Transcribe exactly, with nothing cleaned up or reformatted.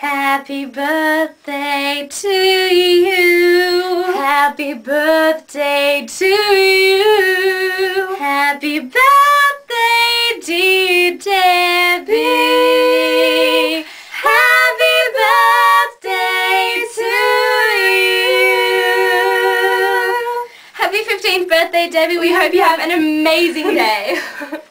Happy birthday to you. Happy birthday to you. Happy birthday, dear Debbie. Happy birthday to you. Happy fifteenth birthday, Debbie. We hope you have an amazing day.